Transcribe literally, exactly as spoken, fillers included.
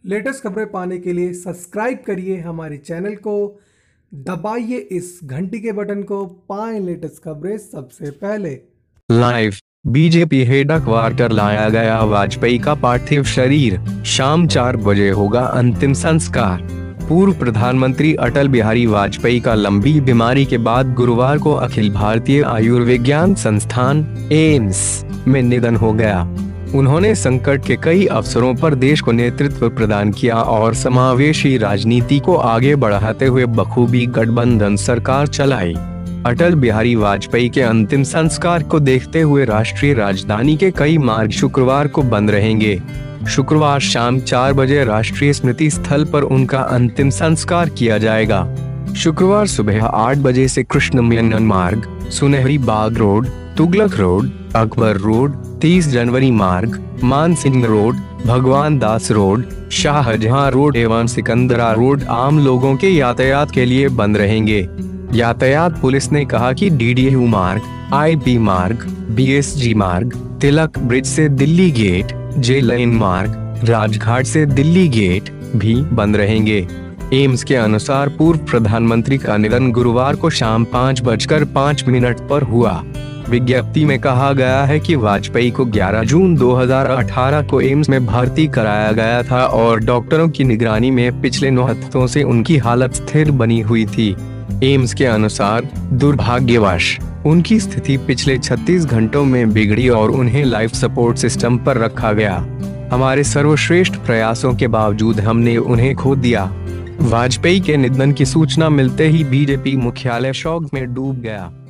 Latest खबरें पाने के लिए सब्सक्राइब करिए हमारे चैनल को, दबाइए इस घंटी के बटन को, पाएं लेटेस्ट खबरें सबसे पहले। लाइव बीजेपी हेडक्वार्टर लाया गया वाजपेयी का पार्थिव शरीर, शाम चार बजे होगा अंतिम संस्कार। पूर्व प्रधानमंत्री अटल बिहारी वाजपेयी का लंबी बीमारी के बाद गुरुवार को अखिल भारतीय आयुर्विज्ञान संस्थान एम्स में निधन हो गया। उन्होंने संकट के कई अवसरों पर देश को नेतृत्व प्रदान किया और समावेशी राजनीति को आगे बढ़ाते हुए बखूबी गठबंधन सरकार चलाई। अटल बिहारी वाजपेयी के अंतिम संस्कार को देखते हुए राष्ट्रीय राजधानी के कई मार्ग शुक्रवार को बंद रहेंगे। शुक्रवार शाम चार बजे राष्ट्रीय स्मृति स्थल पर उनका अंतिम संस्कार किया जाएगा। शुक्रवार सुबह आठ बजे से Krishna Menon Marg, Sunehri Bagh road, Tughlaq road, Akbar road, तीस जनवरी मार्ग, मानसिंह रोड, भगवान दास रोड, शाहजहां रोड एवं सिकंदरा रोड आम लोगों के यातायात के लिए बंद रहेंगे। यातायात पुलिस ने कहा कि डीडीयू मार्ग, आईपी मार्ग, बीएसजी मार्ग, तिलक ब्रिज से दिल्ली गेट, जे लाइन मार्ग, राजघाट से दिल्ली गेट भी बंद रहेंगे। एम्स के अनुसार पूर्व प्रधानमंत्री का निधन गुरुवार को शाम पाँच बजकर पाँच मिनट पर हुआ। विज्ञप्ति में कहा गया है कि वाजपेयी को ग्यारह जून दो हज़ार अठारह को एम्स में भर्ती कराया गया था और डॉक्टरों की निगरानी में पिछले नौ हफ्तों से उनकी हालत स्थिर बनी हुई थी। एम्स के अनुसार दुर्भाग्यवश उनकी स्थिति पिछले छत्तीस घंटों में बिगड़ी और उन्हें लाइफ सपोर्ट सिस्टम पर रखा गया। हमारे सर्वश्रेष्ठ प्रयासों के बावजूद हमने उन्हें खो दिया। वाजपेयी के निधन की सूचना मिलते ही बीजेपी मुख्यालय शोक में डूब गया।